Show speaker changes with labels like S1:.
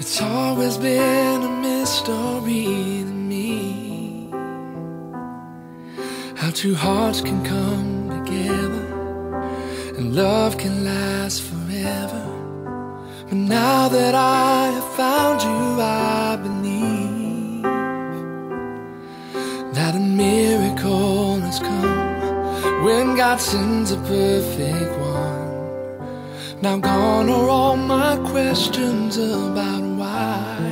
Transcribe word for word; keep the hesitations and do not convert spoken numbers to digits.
S1: It's always been a mystery to me how two hearts can come together and love can last forever. But now that I have found you, I believe that a miracle has come when God sends a perfect one. Now gone are all my questions about why